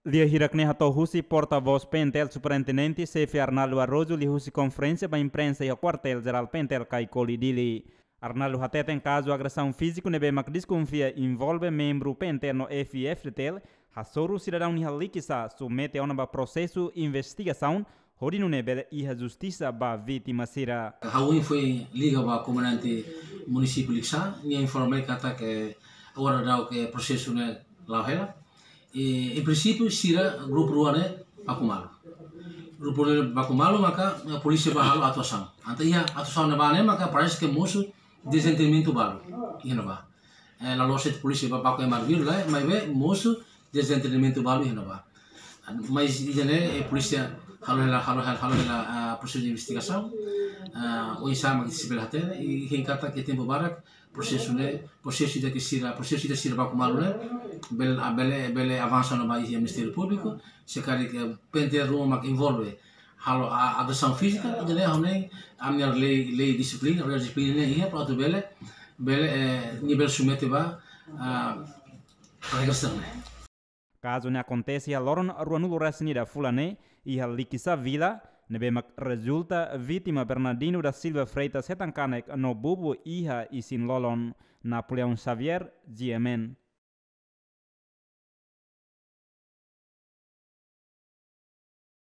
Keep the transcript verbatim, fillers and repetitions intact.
Lia hirakne hato husi porta-voz Pentel Superintendente C F Arnaldo Arrojo li husi conferência para imprensa e o quartel-geral Pentel Caicoli Dili. Arnaldo hateta em caso agressão físico nebe mak desconfia envolve membro Pentel no F I F Tel, hassoru cidadão ni halikisa submete a um processo investigação, hodinu nebe e a justiça ba vítima sira. Hawin foi liga ba comandante município Lixa, ni informei kata que agora dá o que processo né lá ela. E, em princípio, sira grupo ruane Bakumalo. Grupo ruane Bakumalo maka a polícia bahalo atuação. Ante ia atuação na bane maka parece que moço desentendimento balo. Ia ba. Eh la loja de polícia ba Baku Marvil lá, mas ve moço desentendimento balo ia ba. Mas ia a polícia halo halo halo halo a processo de investigação. Ah, o exame que se belhatene e quem kata que tempo barak processo né processo de que sira processo de sira Bakumalo né bel bele bele avança no país e Ministério Público se quer que Pentel Roma que envolve halo a agressão física e né हमने हमने lei lei disciplina lei disciplina né é para bele bele nível submete ba a regressão né. Caso ne acontece a loron ruanulo rasnida fulane e a likisa vila nebemak resulta vítima Bernardino da Silva Freitas Hetankanek no bubu iha isin lolon Napoleão Xavier G M N.